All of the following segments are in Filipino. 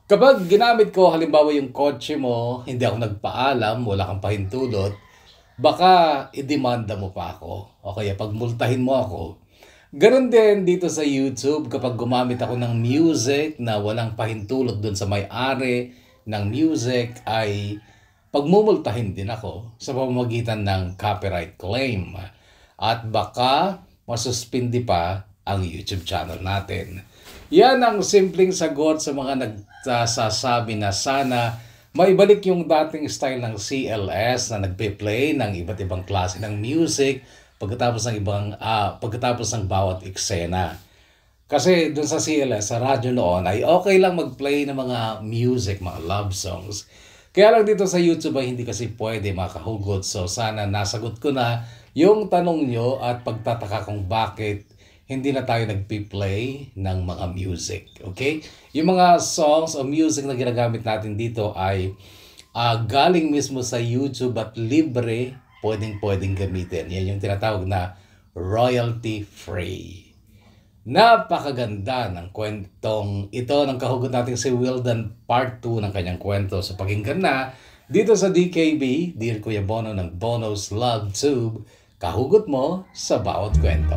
Kapag ginamit ko halimbawa yung kotse mo, hindi ako nagpaalam, wala kang pahintulot, baka idemanda mo pa ako o kaya pagmultahin mo ako. Ganon din dito sa YouTube kapag gumamit ako ng music na walang pahintulot dun sa may-ari ng music ay pagmumultahin din ako sa pamamagitan ng copyright claim. At baka masuspindi pa ang YouTube channel natin. Yan ang simpleng sagot sa mga nagsasabi na sana maibalik yung dating style ng CLS na nagpe-play ng iba't ibang klase ng music pagkatapos ng bawat eksena. Kasi dun sa CLS, sa radyo noon, ay okay lang mag-play ng mga music, mga love songs. Kaya lang dito sa YouTube ay hindi kasi pwede makahugod. So sana nasagot ko na yung tanong nyo at pagtataka kung bakit hindi na tayo nagpi-play ng mga music. Okay? Yung mga songs o music na ginagamit natin dito ay galing mismo sa YouTube at libre, pwedeng gamitin. Yan yung tinatawag na royalty free. Napakaganda ng kwentong ito ng kahugot nating si Wildan Part 2 ng kanyang kwento. So pakinggan na dito sa DKB, Dear Kuya Bono ng Bono's Love Tube, kahugot mo sa bawat kwento.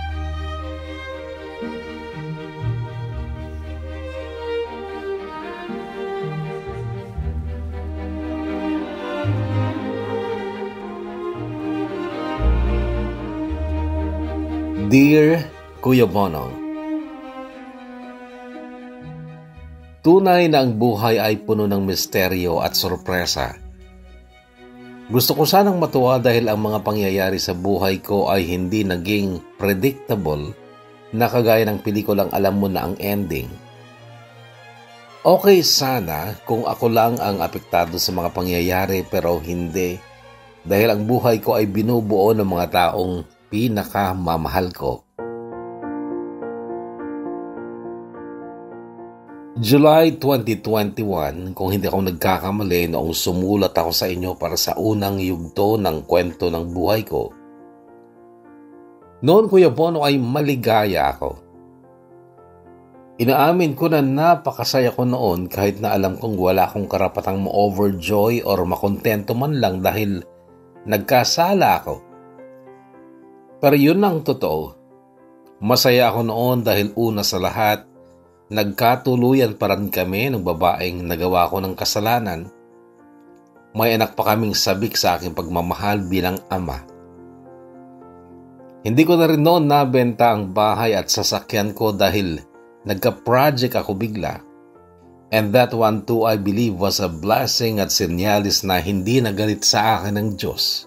Dear Kuya Bono, tunay na ang buhay ay puno ng misteryo at sorpresa. Gusto ko sanang matuwa dahil ang mga pangyayari sa buhay ko ay hindi naging predictable na kagaya ng pelikulang alam mo na ang ending. Okay sana kung ako lang ang apektado sa mga pangyayari pero hindi dahil ang buhay ko ay binubuo ng mga taong pinakamamahal ko. July 2021, kung hindi ako nagkakamali noong sumulat ako sa inyo para sa unang yugto ng kwento ng buhay ko. Noon Kuya Bono ay maligaya ako. Inaamin ko na napakasaya ko noon kahit na alam kong wala akong karapatang ma-overjoy or makontento man lang dahil nagkasala ako. Pero yun ang totoo. Masaya ako noon dahil una sa lahat, nagkatuluyan pa rin kami ng babaeng nagawa ko ng kasalanan. May anak pa kaming sabik sa aking pagmamahal bilang ama. Hindi ko na rin noon nabenta ang bahay at sasakyan ko dahil nagka-project ako bigla. And that one too I believe was a blessing at sinyalis na hindi nagalit sa akin ng Diyos.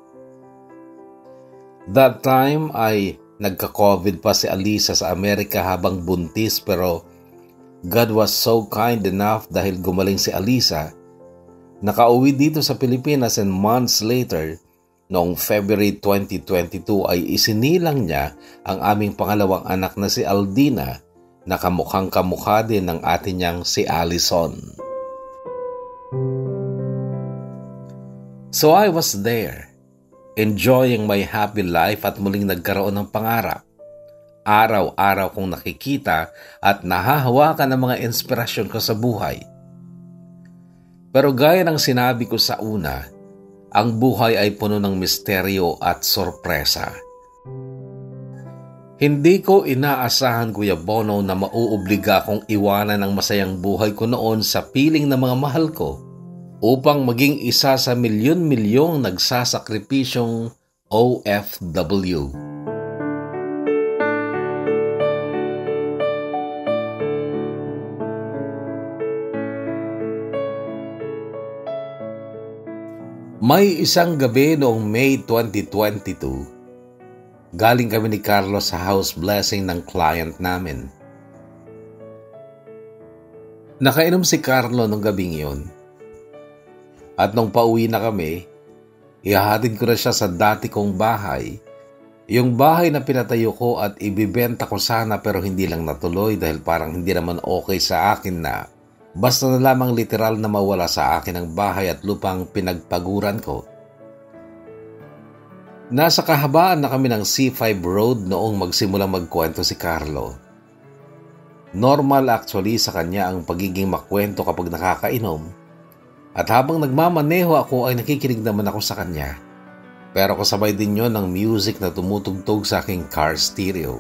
That time ay nagka-COVID pa si Alisa sa Amerika habang buntis pero God was so kind enough dahil gumaling si Alisa. Nakauwi dito sa Pilipinas and months later, noong February 2022 ay isinilang niya ang aming pangalawang anak na si Aldina na kamukhang kamukha din ng ate niyang si Allison. So I was there, enjoying my happy life at muling nagkaroon ng pangarap. Araw-araw kong nakikita at nahahawakan ng mga inspirasyon ko sa buhay. Pero gaya ng sinabi ko sa una, ang buhay ay puno ng misteryo at sorpresa. Hindi ko inaasahan Kuya Bono na mauobliga akong iwanan ang masayang buhay ko noon sa piling ng mga mahal ko upang maging isa sa milyon-milyong nagsasakripisyong OFW. May isang gabi noong May 2022, galing kami ni Carlos sa house blessing ng client namin. Nakainom si Carlo nung gabing yun. At nung pauwi na kami, ihahatid ko na siya sa dati kong bahay. Yung bahay na pinatayo ko at ibibenta ko sana pero hindi lang natuloy dahil parang hindi naman okay sa akin na basta na lamang literal na mawala sa akin ang bahay at lupang pinagpaguran ko. Nasa kahabaan na kami ng C5 Road noong magsimulang magkwento si Carlo. Normal actually sa kanya ang pagiging makwento kapag nakakainom. At habang nagmamaneho ako ay nakikinig naman ako sa kanya. Pero kasabay din yon ng music na tumutugtog sa aking car stereo.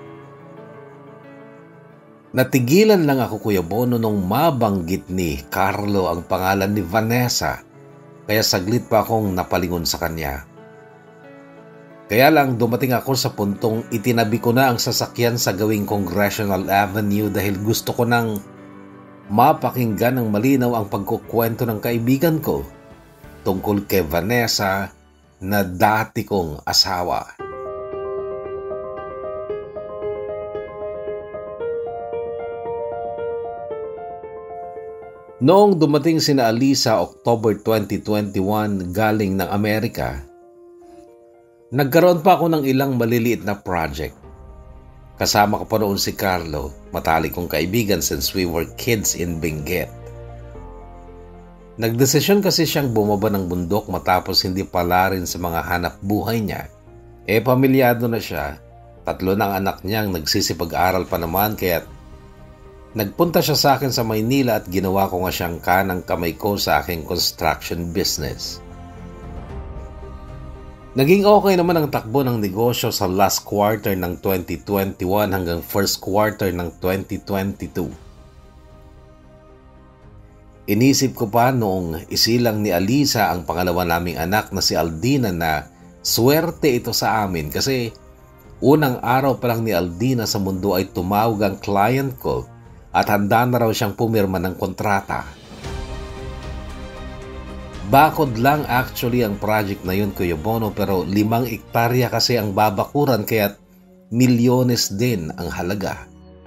Natigilan lang ako, Kuya Bono, nung mabanggit ni Carlo ang pangalan ni Vanessa, kaya saglit pa akong napalingon sa kanya. Kaya lang dumating ako sa puntong itinabi ko na ang sasakyan sa gawing Congressional Avenue dahil gusto ko nang mapakinggan ng malinaw ang pagkukwento ng kaibigan ko tungkol kay Vanessa na dati kong asawa. Noong dumating sina Alisa October 2021 galing ng Amerika, nagkaroon pa ako ng ilang maliliit na project. Kasama ko pa noon si Carlo, matalik kong kaibigan since we were kids in Benguet. Nagdesisyon kasi siyang bumaba ng bundok matapos hindi pala rin sa mga hanap buhay niya. Pamilyado na siya, 3 ng anak niyang nagsisipag-aral pa naman kaya nagpunta siya sa akin sa Maynila at ginawa ko nga siyang kanang kamay ko sa aking construction business. Naging okay naman ang takbo ng negosyo sa last quarter ng 2021 hanggang first quarter ng 2022. Inisip ko pa noong isilang ni Alisa ang pangalawa naming anak na si Aldina na swerte ito sa amin kasi unang araw pa lang ni Aldina sa mundo ay tumawag ang client ko at handa na raw siyang pumirma ng kontrata. Bakod lang actually ang project na yun, Kuya Bono, pero 5 ektarya kasi ang babakuran kaya't milyones din ang halaga.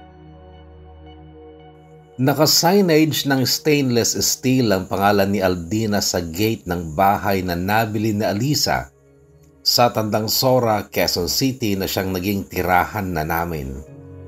Naka-signage ng stainless steel ang pangalan ni Aldina sa gate ng bahay na nabili ni Alisa sa Tandang Sora, Quezon City na siyang naging tirahan na namin.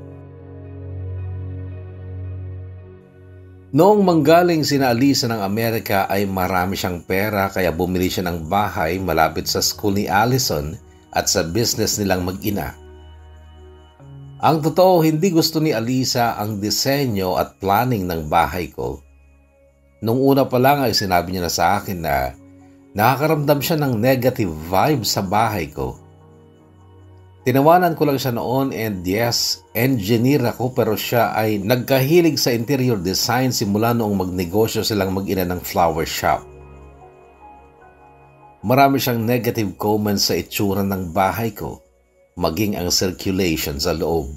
Noong manggaling sina Alisa ng Amerika ay marami siyang pera kaya bumili siya ng bahay malapit sa school ni Allison at sa business nilang mag-ina. Ang totoo, hindi gusto ni Alisa ang disenyo at planning ng bahay ko. Nung una pa lang ay sinabi niya na sa akin na nakakaramdam siya ng negative vibe sa bahay ko. Tinawanan ko lang siya noon and yes, engineer ako pero siya ay nagkahilig sa interior design simula noong magnegosyo silang mag-ina ng flower shop. Marami siyang negative comments sa itsura ng bahay ko, maging ang circulation sa loob.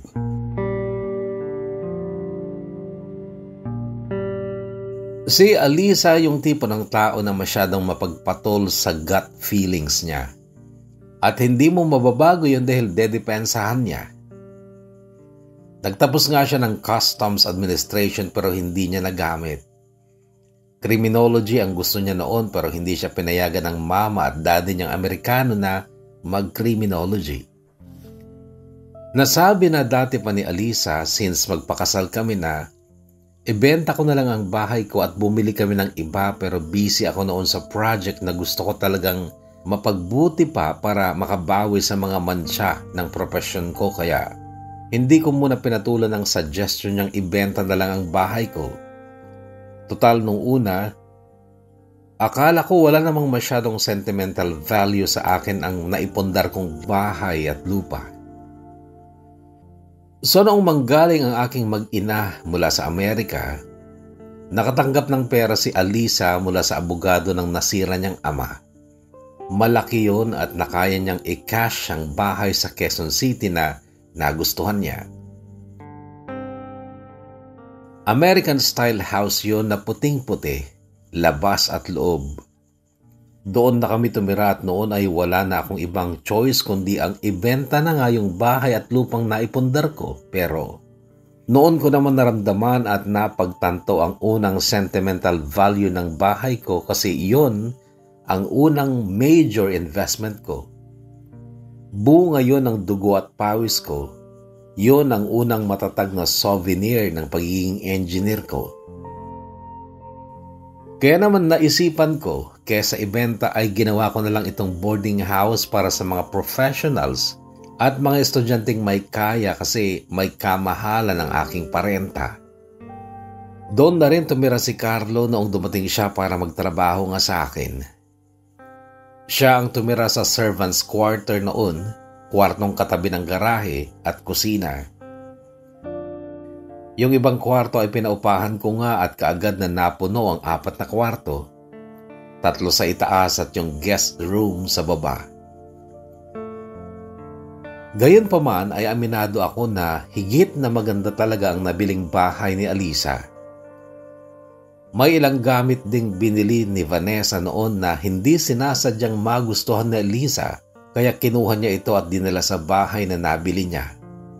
Si Alisa yung tipo ng tao na masyadong mapagpatol sa gut feelings niya. At hindi mo mababago yun dahil dedepensahan niya. Nagtapos nga siya ng Customs Administration pero hindi niya nagamit. Criminology ang gusto niya noon pero hindi siya pinayagan ng mama at daddy niyang Amerikano na mag-criminology. Nasabi na dati pa ni Alisa since magpakasal kami na ibenta ko na lang ang bahay ko at bumili kami ng iba pero busy ako noon sa project na gusto ko talagang mapagbuti pa para makabawi sa mga mansya ng profesyon ko kaya hindi ko muna pinatulan ng suggestion niyang ibenta na lang ang bahay ko. Total nung una, akala ko wala namang masyadong sentimental value sa akin ang naipundar kong bahay at lupa. So noong manggaling ang aking mag-ina mula sa Amerika, nakatanggap ng pera si Alisa mula sa abogado ng nasira niyang ama. Malaki yun at nakaya niyang i-cash ang bahay sa Quezon City na nagustuhan niya. American style house yun na puting-puti, labas at loob. Doon na kami tumira at noon ay wala na akong ibang choice kundi ang ibenta na nga yung bahay at lupang naipundar ko. Pero noon ko naman naramdaman at napagtanto ang unang sentimental value ng bahay ko kasi yun ang unang major investment ko. Bunga yon ng dugo at pawis ko. Yon ang unang matatag na souvenir ng pagiging engineer ko. Kaya naman naisipan ko, kesa ibenta ay ginawa ko na lang itong boarding house para sa mga professionals at mga estudyanteng may kaya kasi may kamahalan ng aking parenta. Doon na rin tumira si Carlo noong dumating siya para magtrabaho nga sa akin. Siya ang tumira sa servants' quarter noon, kwartong katabi ng garahe at kusina. Yung ibang kwarto ay pinaupahan ko nga at kaagad na napuno ang 4 na kwarto, 3 sa itaas at yung guest room sa baba. Gayunpaman ay aminado ako na higit na maganda talaga ang nabiling bahay ni Alisa. May ilang gamit ding binili ni Vanessa noon na hindi sinasadyang magustuhan ni Alisa, kaya kinuha niya ito at dinala sa bahay na nabili niya.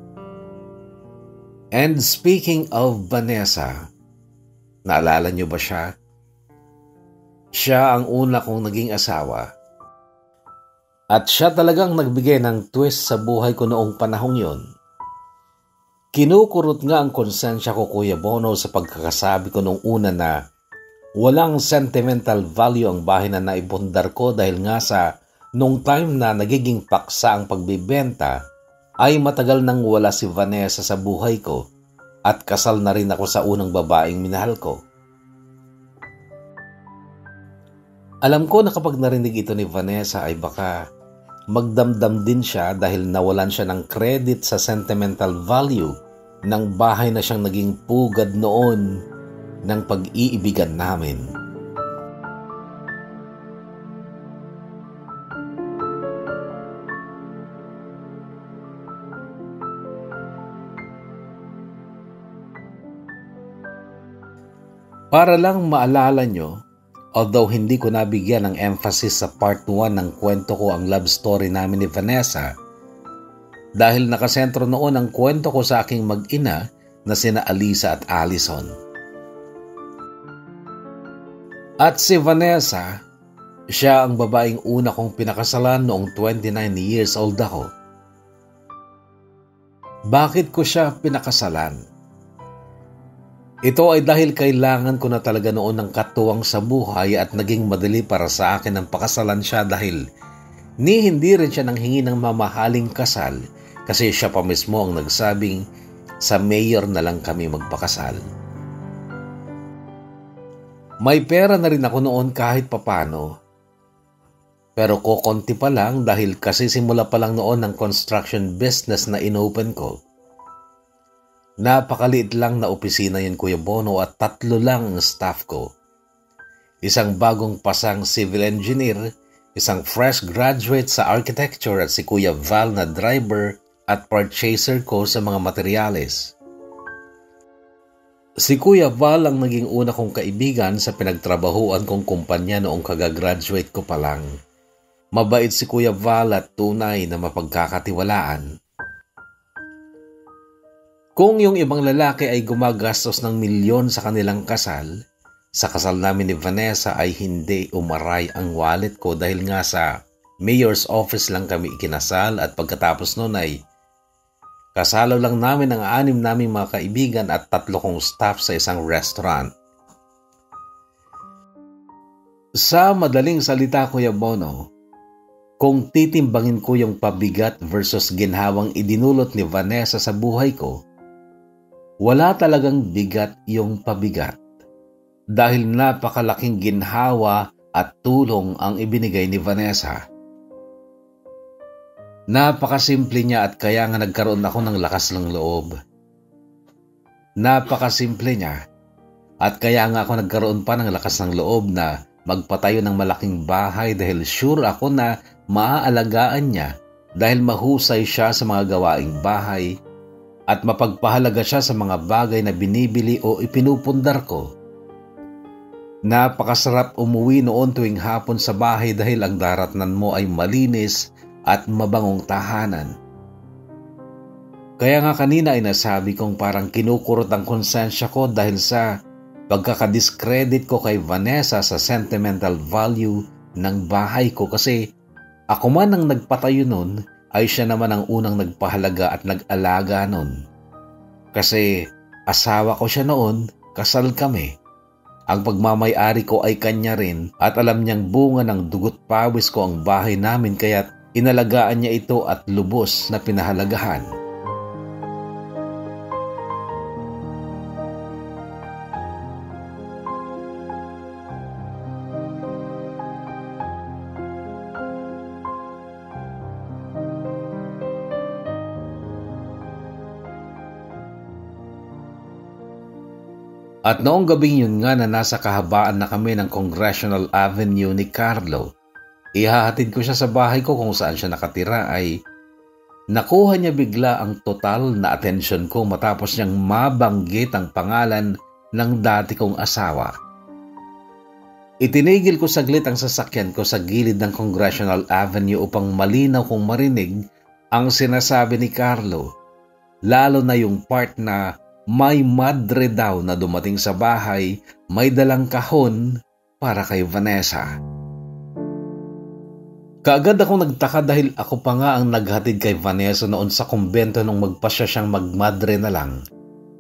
And speaking of Vanessa, naalala niyo ba siya? Siya ang una kong naging asawa. At siya talagang nagbigay ng twist sa buhay ko noong panahong yon. Kinukurot nga ang konsensya ko, Kuya Bono, sa pagkakasabi ko noong una na walang sentimental value ang bahay na naipundar ko dahil nga sa nung time na nagiging paksa ang pagbibenta ay matagal nang wala si Vanessa sa buhay ko at kasal na rin ako sa unang babaeng minahal ko. Alam ko na kapag narinig ito ni Vanessa ay baka magdamdam din siya dahil nawalan siya ng credit sa sentimental value ng bahay na siyang naging pugad noon ng pag-iibigan namin. Para lang maalala nyo, although hindi ko nabigyan ng emphasis sa part 1 ng kwento ko ang love story namin ni Vanessa, dahil nakasentro noon ang kwento ko sa aking mag-ina na sina Alisa at Allison. At si Vanessa, siya ang babaeng una kong pinakasalan noong 29 years old ako. Bakit ko siya pinakasalan? Ito ay dahil kailangan ko na talaga noon ng katuwang sa buhay at naging madali para sa akin ang pakasalan siya dahil hindi rin siya nanghingi ng mamahaling kasal kasi siya pa mismo ang nagsabing sa mayor na lang kami magpakasal. May pera na rin ako noon kahit papano, pero kokonti pa lang dahil kasi simula pa lang noon ng construction business na inopen ko. Napakaliit lang na opisina yun, Kuya Bono, at 3 lang ang staff ko. Isang bagong pasang civil engineer, isang fresh graduate sa architecture at si Kuya Val na driver at purchaser ko sa mga materyales. Si Kuya Val ang naging una kong kaibigan sa pinagtrabahuan kong kumpanya noong kagagraduate ko pa lang. Mabait si Kuya Val at tunay na mapagkakatiwalaan. Kung yung ibang lalaki ay gumagastos ng milyon sa kanilang kasal, sa kasal namin ni Vanessa ay hindi umaray ang wallet ko dahil nga sa mayor's office lang kami ikinasal at pagkatapos nun ay kasalo lang namin ang 6 naming mga kaibigan at 3 kong staff sa isang restaurant. Sa madaling salita, Kuya Bono, kung titimbangin ko yung pabigat versus ginhawang idinulot ni Vanessa sa buhay ko, wala talagang bigat yung pabigat dahil napakalaking ginhawa at tulong ang ibinigay ni Vanessa. Napakasimple niya at kaya nga nagkaroon ako ng lakas ng loob. Napakasimple niya at kaya nga ako nagkaroon pa ng lakas ng loob na magpatayo ng malaking bahay dahil sure ako na maaalagaan niya dahil mahusay siya sa mga gawaing bahay at mapagpahalaga siya sa mga bagay na binibili o ipinupundar ko. Napakasarap umuwi noon tuwing hapon sa bahay dahil ang daratnan mo ay malinis at mabangong tahanan. Kaya nga kanina ay nasabi kong parang kinukurot ang konsensya ko dahil sa pagkakadiscredit ko kay Vanessa sa sentimental value ng bahay ko kasi ako man ang nagpatayo nun ay siya naman ang unang nagpahalaga at nag-alaga nun. Kasi asawa ko siya noon, kasal kami. Ang pagmamay-ari ko ay kanya rin at alam niyang bunga ng dugot pawis ko ang bahay namin kaya't Inalagaan niya ito at lubos na pinahalagahan. At noong gabing yun nga na nasa kahabaan na kami ng Congressional Avenue ni Carlo, ihahatid ko siya sa bahay ko kung saan siya nakatira ay nakuha niya bigla ang total na atensyon ko matapos niyang mabanggit ang pangalan ng dati kong asawa. Itinigil ko saglit ang sasakyan ko sa gilid ng Congressional Avenue upang malinaw kong marinig ang sinasabi ni Carlo, lalo na yung part na may madre daw na dumating sa bahay, may dalang kahon para kay Vanessa. Kaagad akong nagtaka dahil ako pa nga ang naghatid kay Vanessa noon sa kumbento nung magpasya siyang magmadre na lang.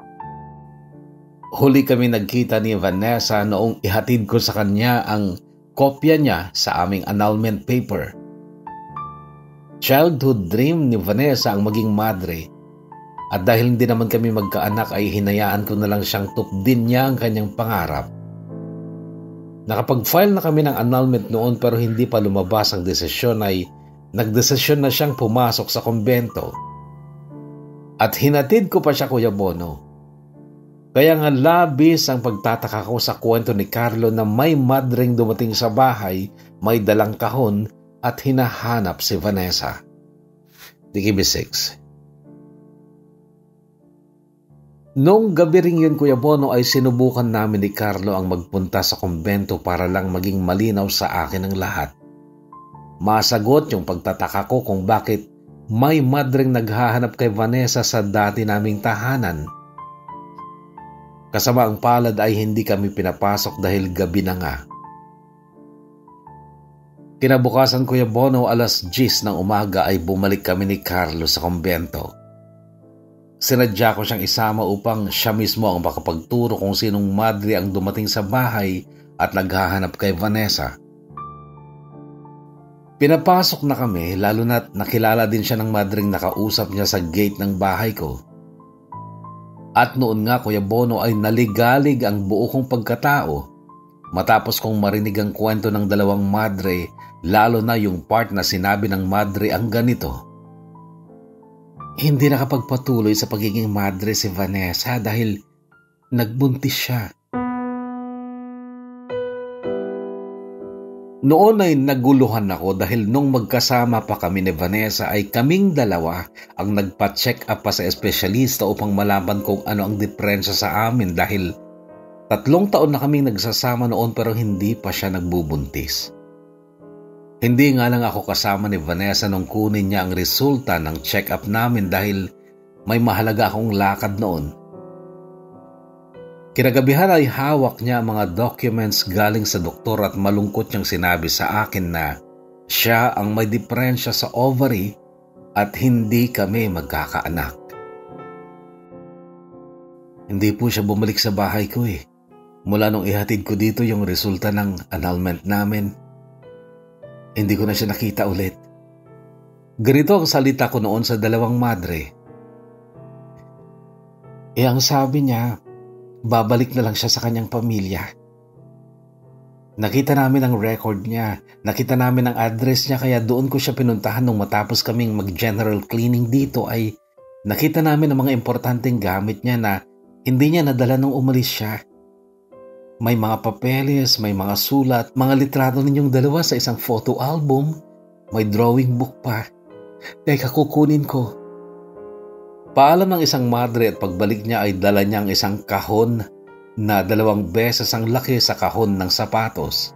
Huli kami nagkita ni Vanessa noong ihatid ko sa kanya ang kopya niya sa aming annulment paper. Childhood dream ni Vanessa ang maging madre. At dahil hindi naman kami magkaanak ay hinayaan ko na lang siyang tupdin niya ang kanyang pangarap. Nakapag-file na kami ng annulment noon pero hindi pa lumabas ang desisyon ay nagdesisyon na siyang pumasok sa kumbento. At hinatid ko pa siya, Kuya Bono. Kaya nga labis ang pagtataka ko sa kwento ni Carlo na may madring dumating sa bahay, may dalang kahon at hinahanap si Vanessa. Dikibi 6. Noong gabi ring yun, Kuya Bono, ay sinubukan namin ni Carlo ang magpunta sa kumbento para lang maging malinaw sa akin ang lahat. Masagot yung pagtataka ko kung bakit may madring naghahanap kay Vanessa sa dati naming tahanan. Kasama ang palad ay hindi kami pinapasok dahil gabi na nga. Kinabukasan, Kuya Bono, alas 10 ng umaga ay bumalik kami ni Carlo sa kumbento. Sinadya ko siyang isama upang siya mismo ang makapagturo kung sinong madre ang dumating sa bahay at naghahanap kay Vanessa. Pinapasok na kami lalo na't nakilala din siya ng madring nakausap niya sa gate ng bahay ko. At noon nga, Kuya Bono, ay naligalig ang buo kong pagkatao matapos kong marinig ang kwento ng dalawang madre, lalo na yung part na sinabi ng madre ang ganito. Hindi nakapagpatuloy sa pagiging madre si Vanessa dahil nagbuntis siya. Noon ay naguluhan ako dahil nung magkasama pa kami ni Vanessa ay kaming dalawa ang nagpa-check up pa sa espesyalista upang malaman kung ano ang diferensya sa amin dahil 3 taon na kaming nagsasama noon pero hindi pa siya nagbubuntis. Hindi nga lang ako kasama ni Vanessa nung kunin niya ang resulta ng check-up namin dahil may mahalaga akong lakad noon. Kinagabihan ay hawak niya ang mga documents galing sa doktor at malungkot niyang sinabi sa akin na siya ang may diferensya sa ovary at hindi kami magkakaanak. Hindi po siya bumalik sa bahay ko eh. Mula nung ihatid ko dito yung resulta ng annulment namin, hindi ko na siya nakita ulit. Ganito ang salita ko noon sa dalawang madre. Ang sabi niya, babalik na lang siya sa kanyang pamilya. Nakita namin ang record niya, nakita namin ang address niya kaya doon ko siya pinuntahan nung matapos kaming mag-general cleaning dito ay nakita namin ang mga importanteng gamit niya na hindi niya nadala nung umalis siya. May mga papeles, may mga sulat, mga litrato ninyong dalawa sa isang photo album, may drawing book pa. Teka, kukunin ko. Paalam ng isang madre at pagbalik niya ay dala niya ang isang kahon na 2 beses ang laki sa kahon ng sapatos.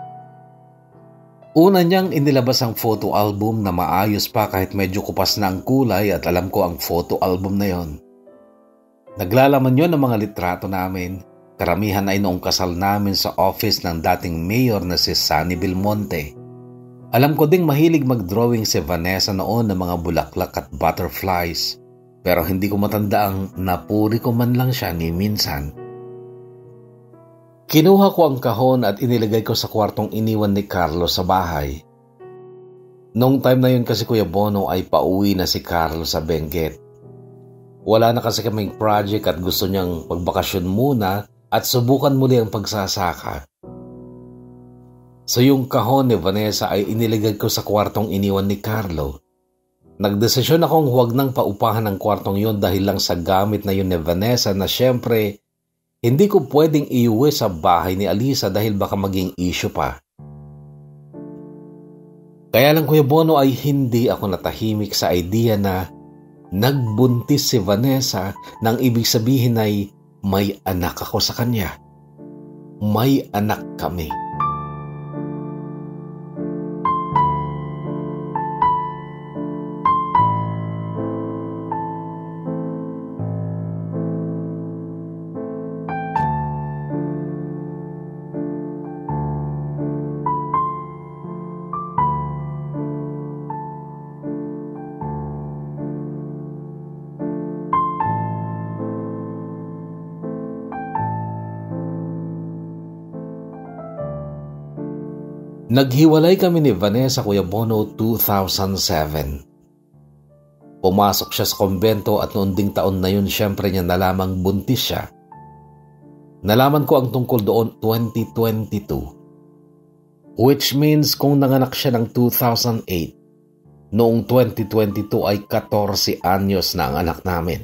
Una niyang inilabas ang photo album na maayos pa kahit medyo kupas na ang kulay at alam ko ang photo album na yon. Naglalaman yon ng mga litrato namin. Karamihan ay noong kasal namin sa office ng dating mayor na si Sunny Belmonte. Alam ko ding mahilig mag-drawing si Vanessa noon ng mga bulaklak at butterflies, pero hindi ko matanda ang napuri ko man lang siya ni minsan. Kinuha ko ang kahon at inilagay ko sa kwartong iniwan ni Carlo sa bahay. Noong time na yun kasi Kuya Bono ay pauwi na si Carl sa Benguet. Wala na kasi kaming project at gusto niyang magbakasyon muna at subukan muli ang pagsasaka. So yung kahon ni Vanessa ay iniligag ko sa kwartong iniwan ni Carlo. Nagdesisyon akong huwag nang paupahan ang kwartong yon dahil lang sa gamit na yun ni Vanessa na syempre hindi ko pwedeng iuwi sa bahay ni Alisa dahil baka maging issue pa. Kaya lang Kuya Bono ay hindi ako natahimik sa idea na nagbuntis si Vanessa nang ibig sabihin ay may anak ako sa kanya. May anak kami. Naghiwalay kami ni Vanessa Kuya Bono 2007. Pumasok siya sa kumbento at noon ding taon na yun syempre niya nalamang buntis siya. Nalaman ko ang tungkol doon 2022. Which means kung nanganak siya ng 2008, noong 2022 ay 14 anyos na ang anak namin.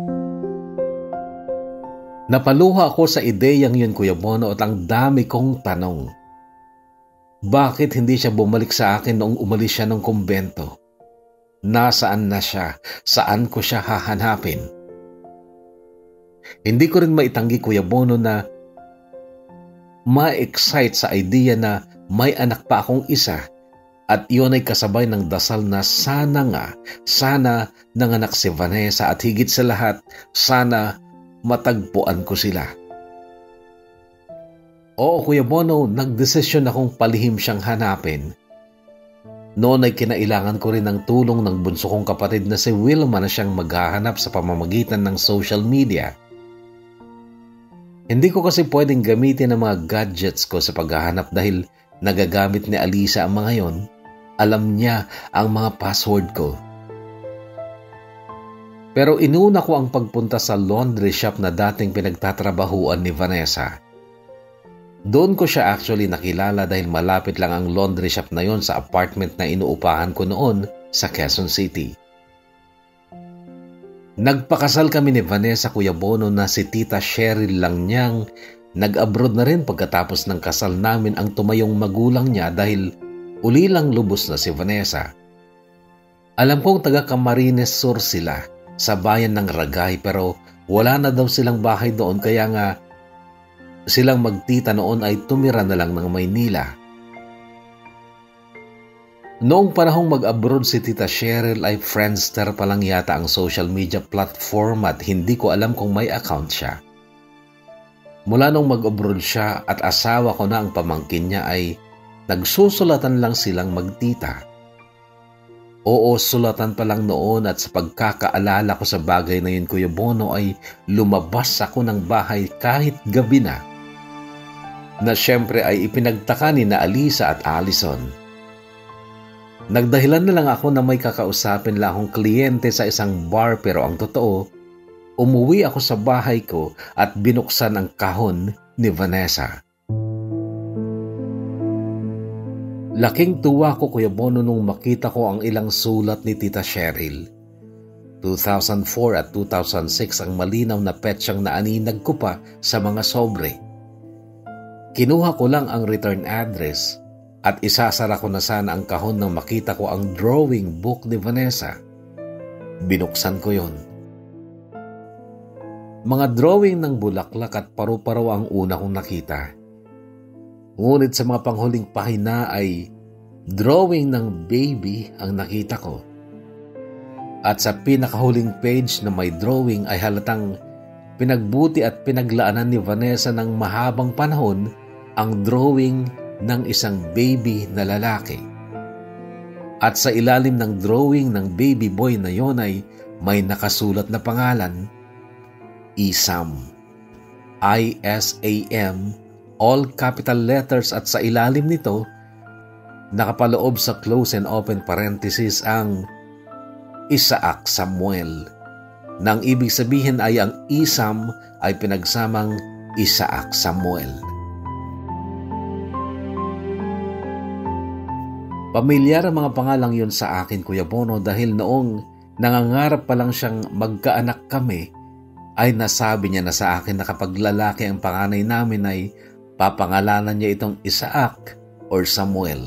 Napaluha ako sa ideyang yun Kuya Bono at ang dami kong tanong. Bakit hindi siya bumalik sa akin noong umalis siya ng kumbento? Nasaan na siya? Saan ko siya hahanapin? Hindi ko rin maitanggi Kuya Bono na ma-excite sa idea na may anak pa akong isa at iyon ay kasabay ng dasal na sana nanganak si Vanessa at higit sa lahat, sana matagpuan ko sila. Oo Kuya Bono, nagdesisyon akong palihim siyang hanapin. Noon ay kinailangan ko rin ng tulong ng bunso kong kapatid na si Wilma na siyang maghahanap sa pamamagitan ng social media. Hindi ko kasi pwedeng gamitin ang mga gadgets ko sa paghahanap dahil nagagamit ni Alisa ang mga yon. Alam niya ang mga password ko. Pero inuna ko ang pagpunta sa laundry shop na dating pinagtatrabahuan ni Vanessa. Doon ko siya actually nakilala dahil malapit lang ang laundry shop na yon sa apartment na inuupahan ko noon sa Quezon City. Nagpakasal kami ni Vanessa Kuya Bono na si Tita Cheryl lang niyang nag-abroad na rin pagkatapos ng kasal namin ang tumayong magulang niya dahil uli lang lubos na si Vanessa. Alam kong taga Camarines Sur sila sa bayan ng Ragay pero wala na daw silang bahay doon kaya nga silang magtita noon ay tumira na lang ng Maynila. Noong panahong mag-abroad si Tita Cheryl ay Friendster pa lang yata ang social media platform at hindi ko alam kung may account siya. Mula nung mag-abroad siya at asawa ko na ang pamangkin niya ay nagsusulatan lang silang magtita. Oo, sulatan pa lang noon at sa pagkakaalala ko sa bagay na yun Kuya Bono ay lumabas ako ng bahay kahit gabi na syempre ay ipinagtaka ni na Alisa at Allison. Nagdahilan na lang ako na may kakausapin lang akong kliyente sa isang bar pero ang totoo, umuwi ako sa bahay ko at binuksan ang kahon ni Vanessa. Laking tuwa ko Kuya Bono nung makita ko ang ilang sulat ni Tita Cheryl. 2004 at 2006 ang malinaw na petsyang naaninag ko pa sa mga sobre. Kinuha ko lang ang return address at isasara ko na sana ang kahon nang makita ko ang drawing book ni Vanessa. Binuksan ko yon. Mga drawing ng bulaklak at paru-paro ang una kong nakita. Ngunit sa mga panghuling pahina ay drawing ng baby ang nakita ko. At sa pinakahuling page na may drawing ay halatang pinagbuti at pinaglaanan ni Vanessa ng mahabang panahon ang drawing ng isang baby na lalaki. At sa ilalim ng drawing ng baby boy na yon ay may nakasulat na pangalan, Isam. I-S-A-M, all capital letters at sa ilalim nito, nakapaloob sa close and open parenthesis ang Isaac Samuel, na ang ibig sabihin ay ang Isam ay pinagsamang Isaac Samuel. Pamilyar ang mga pangalang yun sa akin, Kuya Bono, dahil noong nangangarap pa lang siyang magkaanak kami, ay nasabi niya na sa akin na kapag lalaki ang panganay namin ay papangalanan niya itong Isaac or Samuel.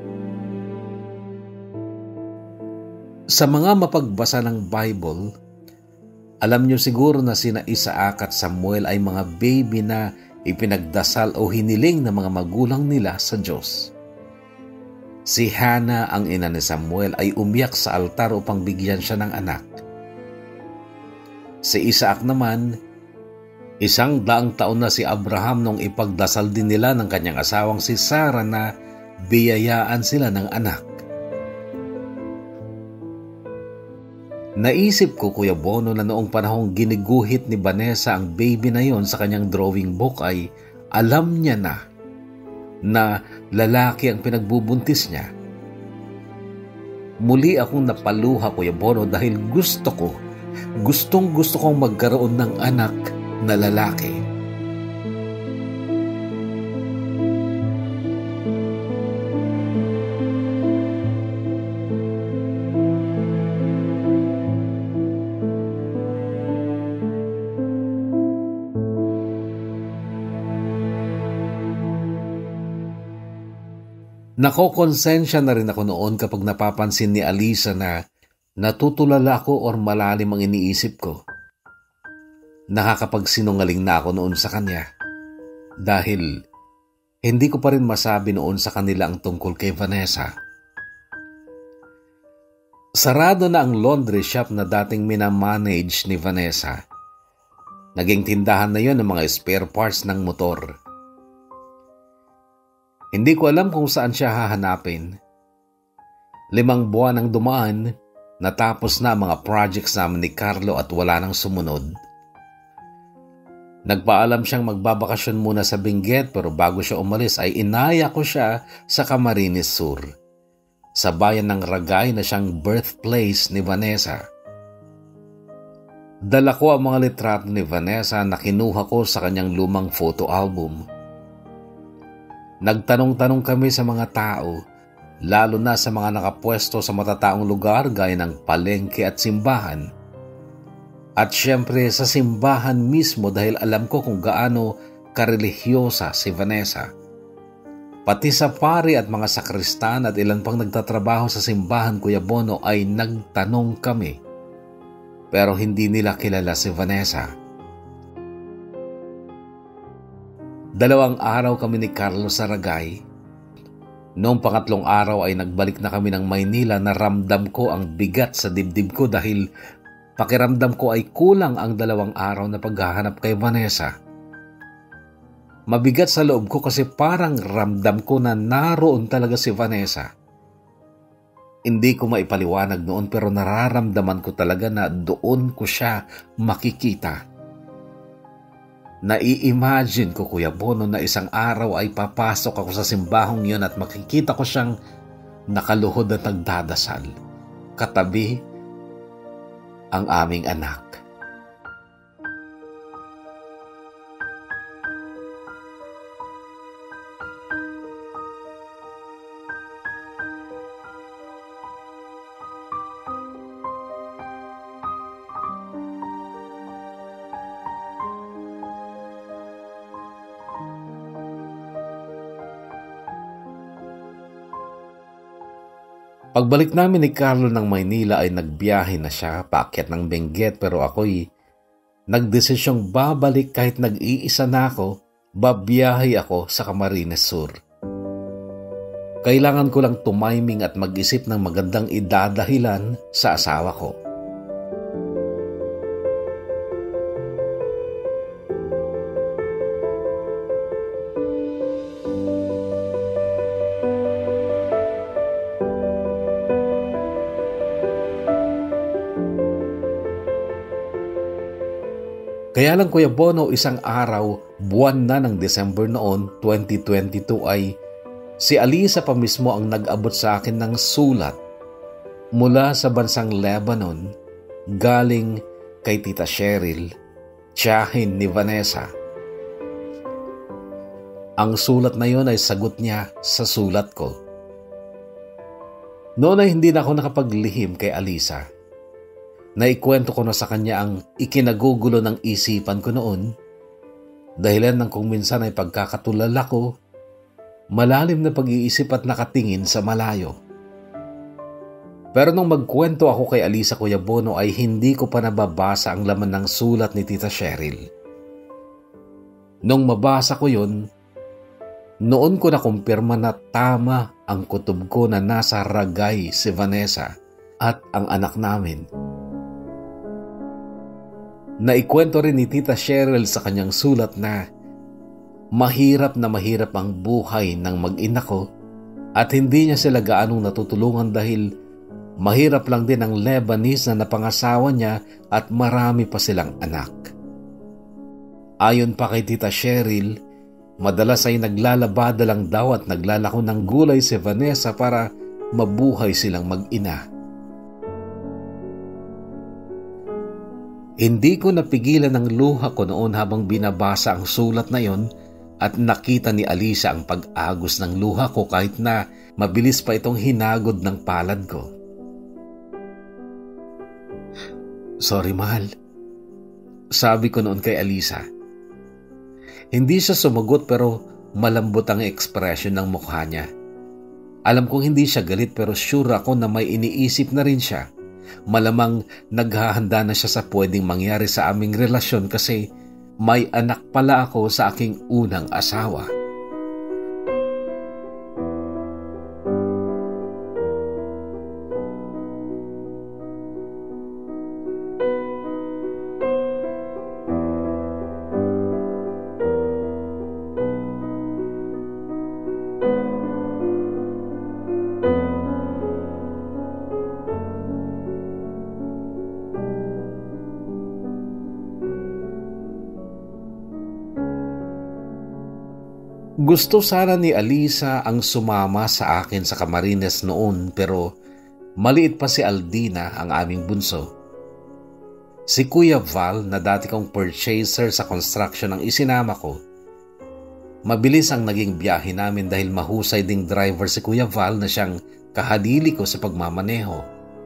Sa mga mapagbasa ng Bible, alam niyo siguro na sina Isaac at Samuel ay mga baby na ipinagdasal o hiniling ng mga magulang nila sa Diyos. Si Hannah, ang ina ni Samuel, ay umiyak sa altar upang bigyan siya ng anak. Si Isaac naman, 100 taon na si Abraham nung ipagdasal din nila ng kanyang asawang si Sarah na biyayaan sila ng anak. Naisip ko, Kuya Bono, na noong panahong giniguhit ni Vanessa ang baby na yon sa kanyang drawing book ay alam niya na lalaki ang pinagbubuntis niya. Muli akong napaluha, Kuya Bono, dahil gustong kong magkaroon ng anak na lalaki. Nakokonsensya na rin ako noon kapag napapansin ni Alisa na natutulala ako or malalim ang iniisip ko. Nakakapagsinungaling na ako noon sa kanya dahil hindi ko pa rin masabi noon sa kanila ang tungkol kay Vanessa. Sarado na ang laundry shop na dating minamanage ni Vanessa. Naging tindahan na yon ng mga spare parts ng motor. Hindi ko alam kung saan siya hahanapin. 5 buwan ang dumaan, natapos na ang mga projects namin ni Carlo at wala nang sumunod. Nagpaalam siyang magbabakasyon muna sa Benguet pero bago siya umalis ay inaya ko siya sa Camarines Sur, sa bayan ng Ragay na siyang birthplace ni Vanessa. Dala ko ang mga litrato ni Vanessa na kinuha ko sa kanyang lumang photo album. Nagtanong-tanong kami sa mga tao, lalo na sa mga nakapwesto sa matataong lugar gaya ng palengke at simbahan. At syempre sa simbahan mismo dahil alam ko kung gaano karelihiyosa si Vanessa. Pati sa pari at mga sakristan at ilan pang nagtatrabaho sa simbahan, Kuya Bono, ay nagtanong kami. Pero hindi nila kilala si Vanessa. 2 araw kami ni Carlos sa Ragay. Noong 3 araw ay nagbalik na kami ng Maynila na ramdam ko ang bigat sa dibdib ko dahil pakiramdam ko ay kulang ang 2 araw na paghahanap kay Vanessa. Mabigat sa loob ko kasi parang ramdam ko na naroon talaga si Vanessa. Hindi ko maipaliwanag noon pero nararamdaman ko talaga na doon ko siya makikita. Nai-imagine ko, Kuya Bono, na isang araw ay papasok ako sa simbahong yun at makikita ko siyang nakaluhod at nagdadasal. Katabi ang aming anak. Pagbalik namin ni Carlo ng Maynila ay nagbiyahe na siya paakyat ng Benguet pero ako'y nagdesisyong babalik kahit nag-iisa na ako, babiyahe ako sa Camarines Sur. Kailangan ko lang tumiming at mag-isip ng magandang idadahilan sa asawa ko. Kaya lang, Kuya Bono, isang araw, buwan na ng December noon, 2022 ay Si Alisa pa mismo ang nag-abot sa akin ng sulat mula sa bansang Lebanon galing kay Tita Cheryl, tiyahin ni Vanessa. Ang sulat na yon ay sagot niya sa sulat ko. Noon ay hindi na ako nakapaglihim kay Alisa. Naikwento ko na sa kanya ang ikinagugulo ng isipan ko noon, dahilan ng kung minsan ay pagkakatulala ko, malalim na pag-iisip at nakatingin sa malayo. Pero nung magkwento ako kay Alisa, Kuya Bono, ay hindi ko pa nababasa ang laman ng sulat ni Tita Cheryl. Nung mabasa ko yun, noon ko nakumpirma na tama ang kutob ko na nasa Ragay si Vanessa at ang anak namin. Naikwento rin ni Tita Cheryl sa kanyang sulat na mahirap ang buhay ng mag-ina ko at hindi niya sila gaanong natutulungan dahil mahirap lang din ang Lebanese na napangasawa niya at marami pa silang anak. Ayon pa kay Tita Cheryl, madalas ay naglalabada lang daw at naglalako ng gulay si Vanessa para mabuhay silang mag-ina. Hindi ko napigilan ang luha ko noon habang binabasa ang sulat na yon at nakita ni Alisa ang pag-agos ng luha ko kahit na mabilis pa itong hinagod ng palad ko. Sorry, mahal. Sabi ko noon kay Alisa. Hindi siya sumagot pero malambot ang ekspresyon ng mukha niya. Alam kong hindi siya galit pero sure ako na may iniisip na rin siya. Malamang naghahanda na siya sa pwedeng mangyari sa aming relasyon kasi may anak pala ako sa aking unang asawa. Gusto sana ni Alisa ang sumama sa akin sa Camarines noon pero maliit pa si Aldina ang aming bunso. Si Kuya Val na dati kong purchaser sa construction ang isinama ko. Mabilis ang naging biyahe namin dahil mahusay ding driver si Kuya Val na siyang kahadili ko sa pagmamaneho.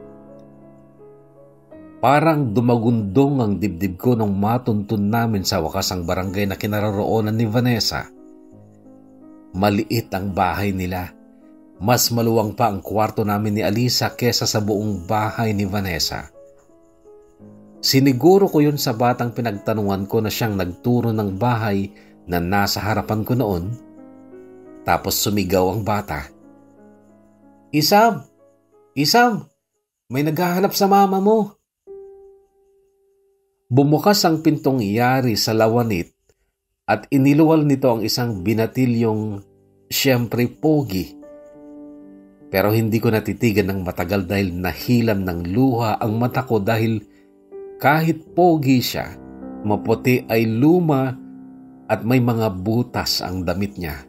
Parang dumagundong ang dibdib ko nung matuntun namin sa wakas ang barangay na kinaroroonan ni Vanessa. Maliit ang bahay nila. Mas maluwang pa ang kwarto namin ni Alisa kesa sa buong bahay ni Vanessa. Siniguro ko yun sa batang pinagtanungan ko na siyang nagturo ng bahay na nasa harapan ko noon. Tapos sumigaw ang bata. Isam! Isam! May naghahanap sa mama mo! Bumukas ang pintong iyari sa lawanit at iniluwal nito ang isang binatilyong siyempre pogi. Pero hindi ko natitigan ng matagal dahil nahilam ng luha ang mata ko dahil kahit pogi siya, maputi ay luma at may mga butas ang damit niya.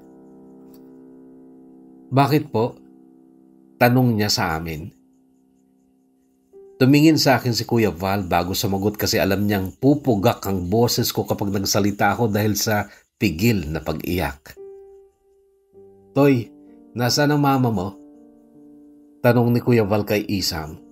Bakit po? Tanong niya sa amin. Tumingin sa akin si Kuya Val bago sumagot kasi alam niyang pupugak ang boses ko kapag nagsalita ako dahil sa pigil na pag-iyak. Toy, nasaan ang mama mo? Tanong ni Kuya Val kay Isam.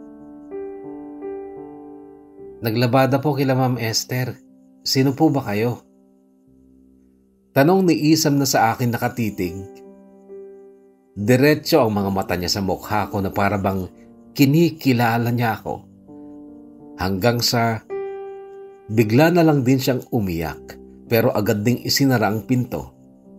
Naglabada po kila Ma'am Esther. Sino po ba kayo? Tanong ni Isam na sa akin nakatitig. Diretso ang mga mata niya sa mukha ko na para bang kinikilala niya ako. Hanggang sa bigla na lang din siyang umiyak pero agad ding isinara ang pinto.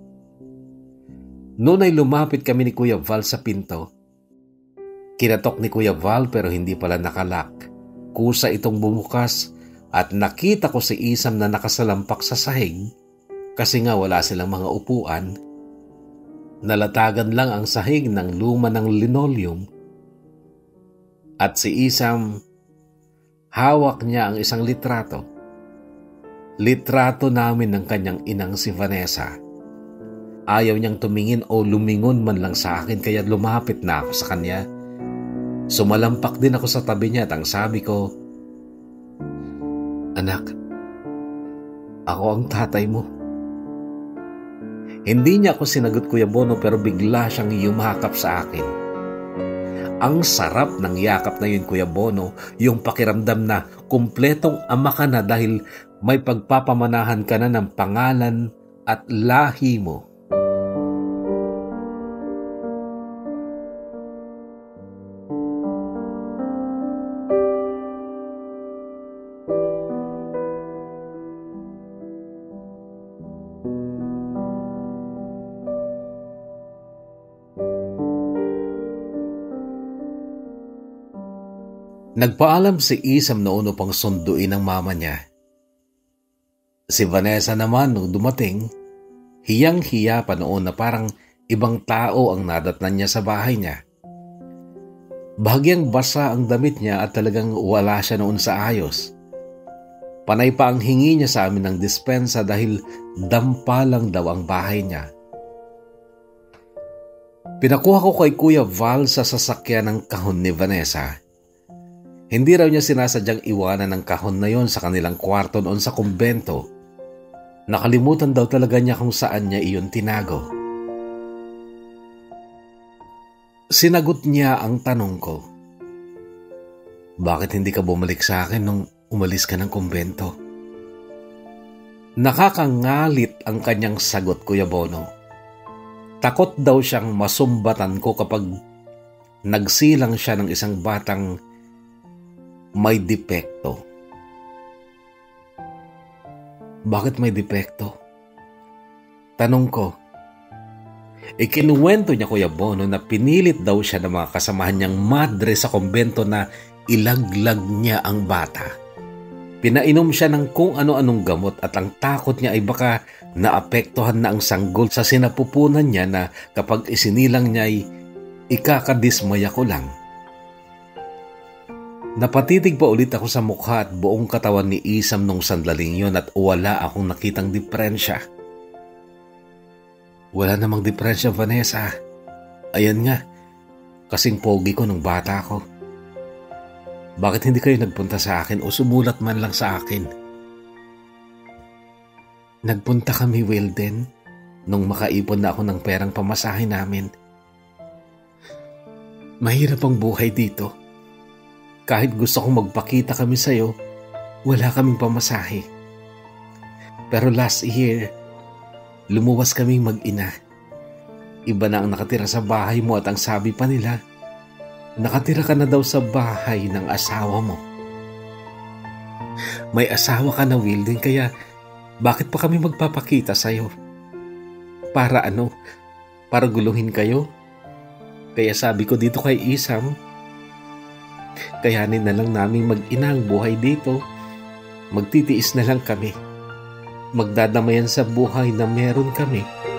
Noon ay lumapit kami ni Kuya Val sa pinto. Kinatok ni Kuya Val pero hindi pala nakalak. Kusa itong bumukas at nakita ko si Isam na nakasalampak sa sahig kasi nga wala silang mga upuan. Nalatagan lang ang sahig ng luma ng linoleum. At si Isam, hawak niya ang isang litrato. Litrato namin ng kanyang inang si Vanessa. Ayaw niyang tumingin o lumingon man lang sa akin kaya lumapit na ako sa kanya. Sumalampak din ako sa tabi niya at ang sabi ko, "Anak, ako ang tatay mo." Hindi niya ako sinagot, Kuya Bono, pero bigla siyang yumakap sa akin. Ang sarap ng yakap na yun, Kuya Bono, yung pakiramdam na kumpletong ama ka na dahil may pagpapamanahan ka na ng pangalan at lahi mo. Nagpaalam si Isam noon upang sunduin ang mama niya. Si Vanessa naman nung dumating, hiyang-hiya pa noon na parang ibang tao ang nadatnan niya sa bahay niya. Bahagyang basa ang damit niya at talagang wala siya noon sa ayos. Panay pa ang hingi niya sa amin ng dispensa dahil dampa lang daw ang bahay niya. Pinakuha ko kay Kuya Val sa sasakyan ng kahon ni Vanessa. Hindi raw niya sinasadyang iwanan ng kahon na yon sa kanilang kwarto noon sa kumbento. Nakalimutan daw talaga niya kung saan niya iyon tinago. Sinagot niya ang tanong ko, "Bakit hindi ka bumalik sa akin nung umalis ka ng kumbento?" Nakakangalit ang kanyang sagot, Kuya Bono. Takot daw siyang masumbatan ko kapag nagsilang siya ng isang batang may depekto. Bakit may depekto? Tanong ko. Ikinuwento niya, Kuya Bono, na pinilit daw siya ng mga kasamahan niyang madre sa kumbento na ilaglag niya ang bata. Pinainom siya ng kung ano-anong gamot at ang takot niya ay baka naapektuhan na ang sanggol sa sinapupunan niya na kapag isinilang niya ay ikakadismaya ko lang. Napatitig pa ulit ako sa mukha at buong katawan ni Isam nung sandaling yon at wala akong nakitang diferensya. Wala namang diferensya, Vanessa. Ayan nga, kasing pogi ko nung bata ko. Bakit hindi kayo nagpunta sa akin o sumulat man lang sa akin? Nagpunta kami, Wilden, nung makaipon na ako ng perang pamasahe namin. Mahirap ang buhay dito. Kahit gusto kong magpakita kami sa'yo, wala kaming pamasahe. Pero last year, lumuwas kaming mag-ina. Iba na ang nakatira sa bahay mo at ang sabi pa nila, nakatira ka na daw sa bahay ng asawa mo. May asawa ka na, Wilden, kaya bakit pa kami magpapakita sa'yo? Para ano? Para guluhin kayo? Kaya sabi ko dito kay Isam, kayanin na lang namin mag-ina ang buhay dito. Magtitiis na lang kami. Magdadamayan sa buhay na meron kami.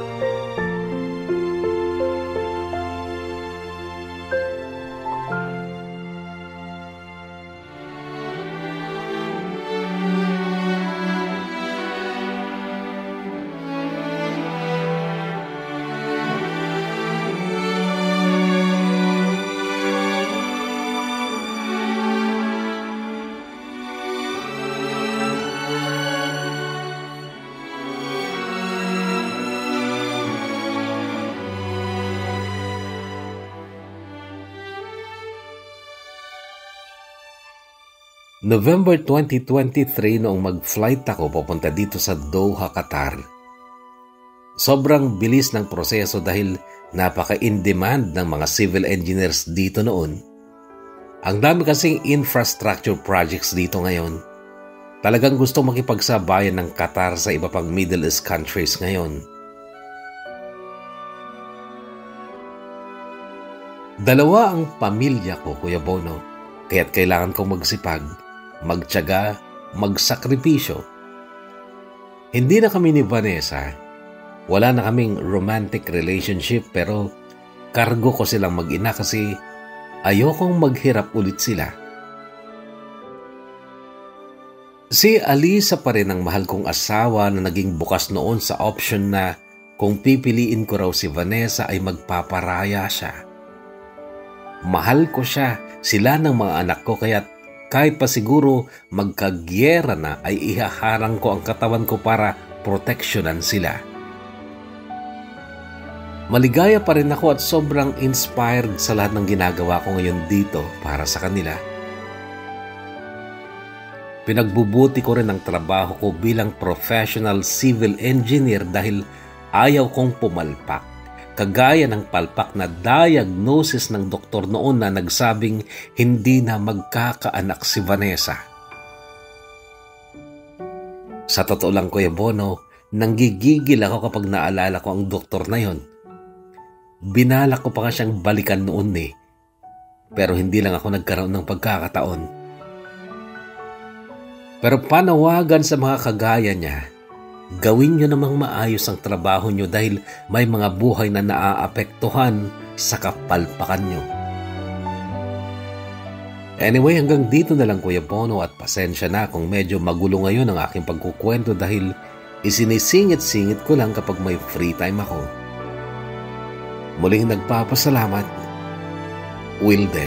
November 2023 noong mag-flight ako papunta dito sa Doha, Qatar. Sobrang bilis ng proseso dahil napaka-in-demand ng mga civil engineers dito noon. Ang dami kasing infrastructure projects dito ngayon. Talagang gusto makipagsabayan ng Qatar sa iba pang Middle East countries ngayon. Dalawa ang pamilya ko, Kuya Bono, kaya't kailangan kong magsipag, magtiyaga, magsakripisyo. Hindi na kami ni Vanessa. Wala na kaming romantic relationship pero kargo ko silang mag-ina kasi ayokong maghirap ulit sila. Si Alisa pa rin ang mahal kong asawa na naging bukas noon sa option na Kung pipiliin ko raw si Vanessa ay magpaparaya siya. Mahal ko siya, sila ng mga anak ko, kaya't kahit pa siguro magkagyera na ay ihaharang ko ang katawan ko para proteksyonan sila. Maligaya pa rin ako at sobrang inspired sa lahat ng ginagawa ko ngayon dito para sa kanila. Pinagbubuti ko rin ang trabaho ko bilang professional civil engineer dahil ayaw kong pumalpak. Kagaya ng palpak na diagnosis ng doktor noon na nagsabing hindi na magkakaanak si Vanessa. Sa totoo lang, Kuya Bono, nanggigigil ako kapag naalala ko ang doktor na yon. Binalak ko pa nga siyang balikan noon pero hindi lang ako nagkaroon ng pagkakataon. Pero panawagan sa mga kagaya niya, gawin nyo namang maayos ang trabaho nyo dahil may mga buhay na naaapektuhan sa kapalpakan nyo. Anyway, hanggang dito na lang, Kuya Bono, at pasensya na kung medyo magulo ngayon ang aking pagkukwento dahil isinisingit-singit ko lang kapag may free time ako. Muling nagpapasalamat, Wilden.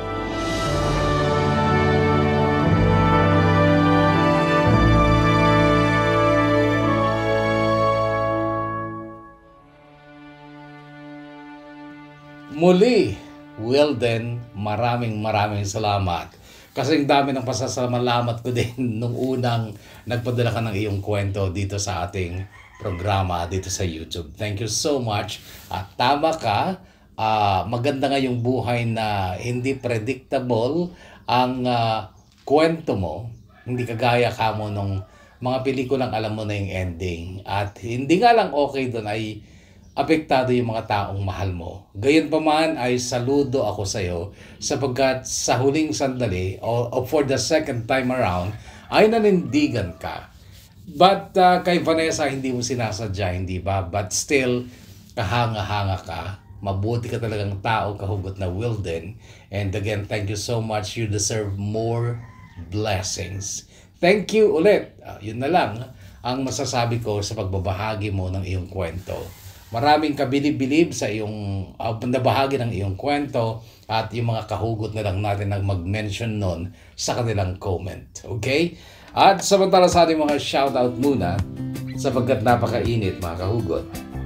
Muli, Wilden, maraming salamat. Kasi ang dami ng pasasalamat ko din nung unang nagpadala ka ng iyong kwento dito sa ating programa dito sa YouTube. Thank you so much. At tama ka, maganda nga yung buhay na hindi predictable ang kwento mo. Hindi kagaya ka mo nung mga pelikulang alam mo na yung ending. At hindi nga lang okay doon ay apektado yung mga taong mahal mo. Gayunpaman ay saludo ako sa iyo sapagkat sa huling sandali o for the second time around ay nanindigan ka. But kay Vanessa hindi mo sinasadya, hindi ba? But still, kahanga-hanga ka. Mabuti ka talagang tao, kahugot na Wilden. And again, thank you so much. You deserve more blessings. Thank you ulit. Yun na lang ang masasabi ko sa pagbabahagi mo ng iyong kwento. Maraming kabilib-bilib sa iyong nabahagi ng iyong kwento at yung mga kahugot na lang natin ang mag-mention nun sa kanilang comment. Okay? At samantala sa ating mga shoutout muna sapagkat napakainit mga kahugot.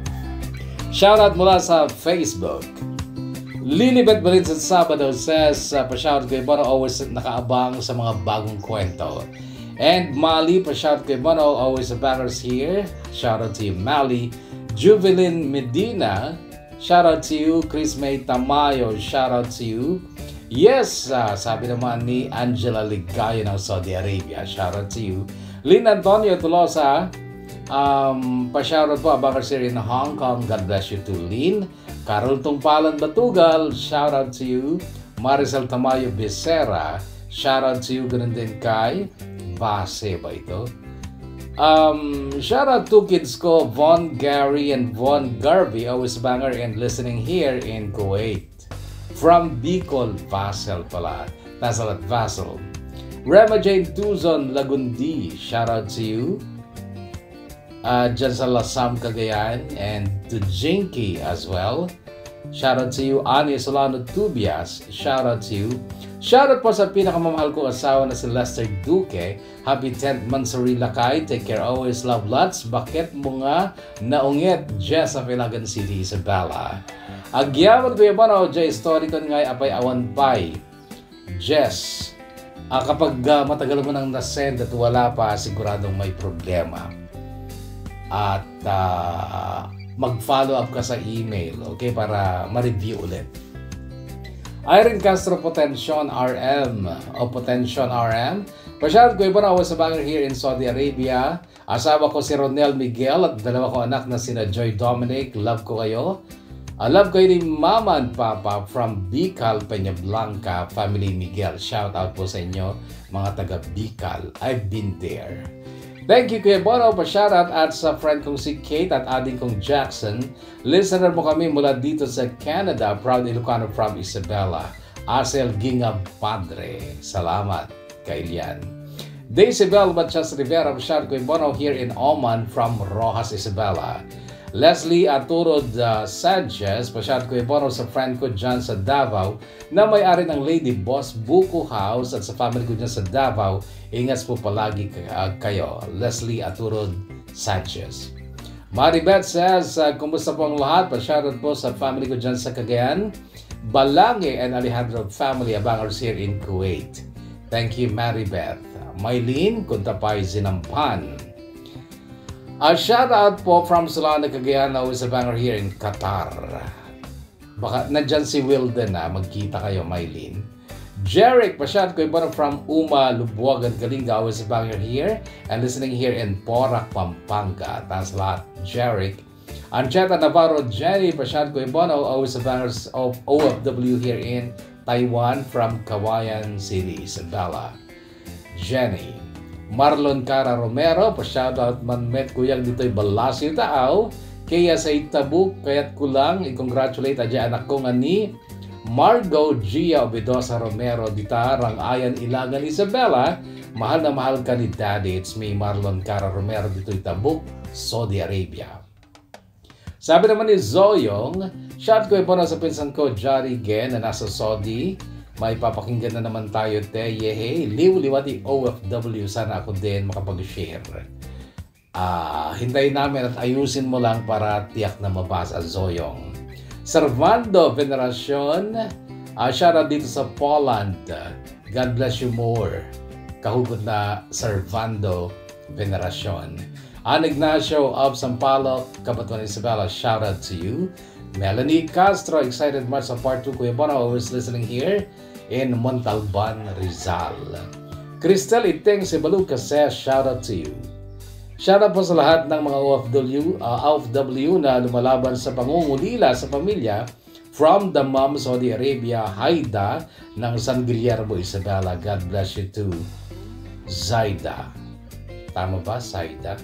Shoutout mula sa Facebook. Lilibet Balinsan Sabado says, pa-shoutout kay Bono, always nakaabang sa mga bagong kwento. And Mali, pa-shoutout kay Bono, always the bangers here. Shoutout to you, Mali. Juvelin Medina, shout out to you. Chris May Tamayo, shout out to you. Yes, sabi naman ni Angela Ligayo ng Saudi Arabia, shout out to you. Lynn Antonio Tulosa, pa-shout out po about her in Hong Kong. God bless you to Lynn. Carol Tungpalan Batugal, shout out to you. Maricel Tamayo Becerra, shout out to you. Ganun din kay Base ba ito? Shout out to kids ko, Von Gary and Von Garvey, always banger and listening here in Kuwait. From Bicol, Vassel pala. Nasal at Vassel. Rema Jane Tuzon Lagundi, shout out to you. Dyan sa Lasam, Cagayan, and to Jinky as well. Shout out to you. Ani Solano Tubias, shout out to you. Shoutout po sa pinakamamahal kong asawa na si Lester Duque. Happy 10th month sa Lakay. Take care always. Love lots. Bakit mo nga naungit? Jess of Ilagan City, Isabela. Agyaman ko yung Bono. Jay story ko nga apay awan pay. Jess. Kapag matagal mo nang nasend at wala pa, siguradong may problema. At mag-follow up ka sa email. Okay? Para ma-review ulit. Irene Castro Potencion RM o Potencion RM. Pasyal ko iba na ako sa banger here in Saudi Arabia. Asawa ko si Ronel Miguel at dalawa ko anak na sina Joy Dominic. Love ko kayo. Love ko ni Mama and Papa from Bicol, Peña Blanca, Family Miguel. Shout out po sa inyo mga taga Bicol. I've been there. Thank you Kuya Bono, pa-shoutout at sa friend kong si Kate at ading kong Jackson. Listener mo kami mula dito sa Canada, proud Ilocano from Isabela. Asel Ginga Padre. Salamat kay Lian. Daisy Bell Batchas Rivera, pa-shoutout Kuya Bono here in Oman from Rojas, Isabela. Leslie Aturod Sanchez, pa-shout ko ipono sa friend ko dyan sa Davao na may-ari ng Lady Boss Buko House at sa family ko dyan sa Davao. Ingat po palagi kayo. Leslie Aturod Sanchez. Maribeth says, kumusta po ang lahat? Pa-shoutout po sa family ko dyan sa Cagayan. Balange and Alejandro family abangers here in Kuwait. Thank you, Maribeth. Maylene Kuntapay Zinampan. A shoutout po from Solana, Cagayan, na is a banger here in Qatar. Baka nandyan si Wilden na magkita kayo, Maylene. Jeric, pa-shout ko iba from Uma, Lubuagan, Kalinga, always a banger here and listening here in Porac, Pampanga. Thanks a lot, Jeric. Ancheta Navarro, Jenny, pa-shout ko iba always a bangers of OFW here in Taiwan from Kawayan City, Isabela. Jenny. Marlon Cara Romero, pa-shoutout man met kuyang dito'y Balasyo Taaw, kaya sa itabuk, kaya't kulang, i-congratulate adya anak ko nga ni Margo Gia Obedosa Romero, dita Rangayan Ilagan Isabela, mahal na mahal ka ni Daddy, it's me Marlon Cara Romero, dito'y Tabuk, Saudi Arabia. Sabi naman ni Zoyong, shout ko po na sa pinsan ko, Jari Gen, na nasa Saudi. May papakinggan na naman tayo, te. Yehe, liw-liwati OFW. Sana ako din makapag-share. Hintayin namin at ayusin mo lang para tiyak na mabasa, Zoyong. Servando Veneracion, shoutout dito sa Poland. God bless you more. Kahugot na Servando Veneracion. Ignacio of Sampaloc, Kabatuan Isabela, shoutout to you. Melanie Castro, excited much sa part 2. Kuya Bono, always listening here in Montalban, Rizal. Cristel Iting Sibaluca says, shout out to you. Shout out po sa lahat ng mga OFW na lumalaban sa pangungulila sa pamilya from the Mom Saudi Arabia, Haida ng San Guillermo, Isabela. God bless you too. Zaida. Tama ba, Zaida?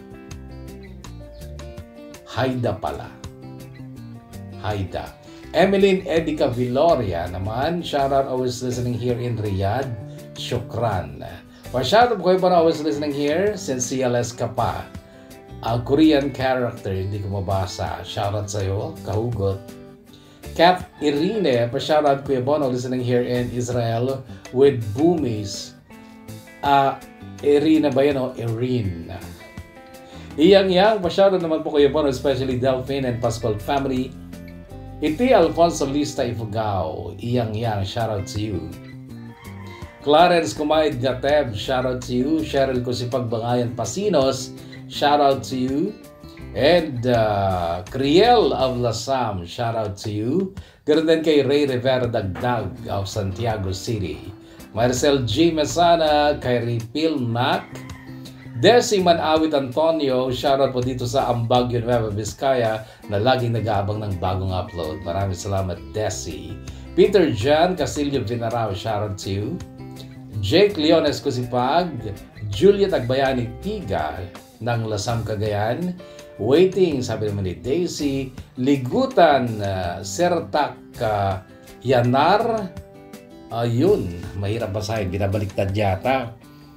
Haida pala. Haida. Emeline Edica Viloria naman, shoutout always listening here in Riyadh. Shukran. Pa-shoutout ko para always listening here since CLS ka pa. Korean character, hindi ko mabasa. Shoutout sa'yo, kahugot. Kat Irene, pa-shoutout Kuya Bono listening here in Israel with Boomies. Irene ba yan o? Irene. Iyang-yang, pa-shoutout naman po Kuya Bono, especially Delphine and Pascual family. Iti Alfonso Lista Ifugao, Iyang-yang, shoutout to you. Clarence Kumaid Gateb, shoutout to you. Cheryl Kusipagbangayan Pasinos, shoutout to you. And Criel of Lasam, shoutout to you. Ganoon din kay Ray Rivera Dagdag of Santiago City. Marcel G. Mesana, kay Ripil Mac. Desi Manawit Antonio, shoutout po dito sa Ambagyo, Nueva Vizcaya na laging nag-aabang ng bagong upload. Maraming salamat, Desi. Peter Jan Castillo Vinarao, shoutout to you. Jake Leones Kusipag, Julia Tagbayani Tiga ng Lasam Cagayan. Waiting, sabi naman ni Daisy. Ligutan, Sertak Yanar. Ayun, mahirap basahin, binabaliktad yata.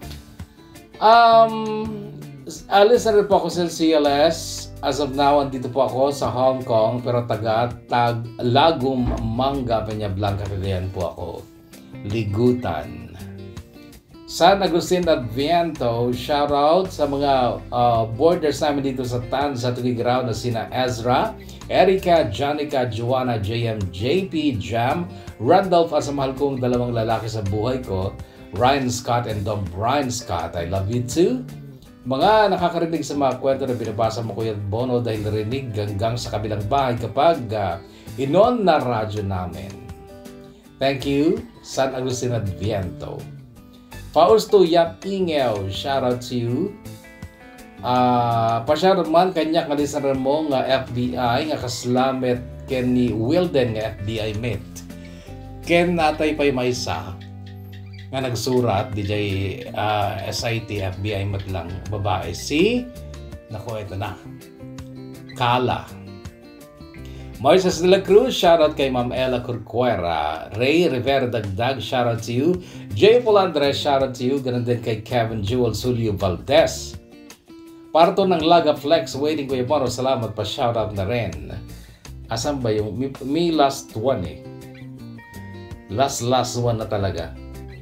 Listener po ako sa CLS. As of now, andito po ako sa Hong Kong, pero Lagum Manga, Peña Blanca, Cagayan po ako. Ligutan. San Agustin Adviento, shout out sa mga borders namin dito sa Tanza, Tugigaraw na sina Ezra, Erica, Janica, Joanna, JM, JP, Jam, Randolph at sa mahal kong dalawang lalaki sa buhay ko, Ryan Scott and Dom Brian Scott, I love you too. Mga nakakarinig sa mga kwento na binabasa mo Kuya Bono dahil narinig hanggang sa kabilang bahay kapag inon na radyo namin. Thank you, San Agustin Adviento. Fausto Yap Ingel, shout out to you. Pa-shoutout man kanya nga listener mo nga FBI nga kaslamet ken ni Wilden nga FBI met. Ken natay pay maysa nga nagsurat DJ SIT FBI matlang babae si nako ito na Kala. Moises de la Cruz, shoutout kay Ma'am Ella Corcuera. Ray Rivera Dagdag, shoutout to you. J. Paul Andres, shoutout to you. Ganun din kay Kevin Jewel Sulio Valdez. Parto ng Laga Flex, waiting ko yung paro. Salamat pa, shoutout na rin. Asan ba yung, may last one eh. Last one na talaga.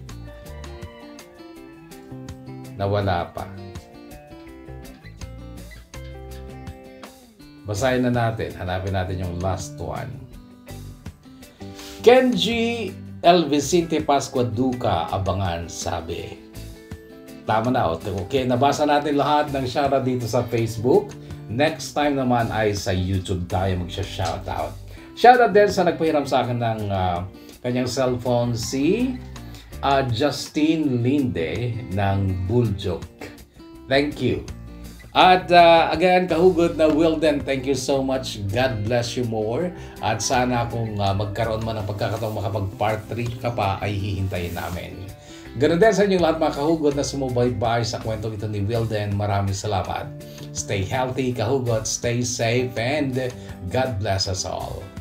Nawala pa. Basahin na natin. Hanapin natin yung last one. Kenji El Vicente Pascua Duca Abangan sabi. Tama na. Okay, nabasa natin lahat ng shoutout dito sa Facebook. Next time naman ay sa YouTube tayo magsha-shoutout. Shoutout din sa nagpahiram sa akin ng kanyang cellphone, si Justine Linde ng Buljok. Thank you. At again, kahugot na Wilden, thank you so much. God bless you more. At sana kung magkaroon man ng pagkakataong makapag-part 3 ka pa, ay hihintayin namin. Ganun din sa inyong lahat mga kahugot na sumubaybay sa kwentong ito ni Wilden. Maraming salamat. Stay healthy, kahugot. Stay safe, and God bless us all.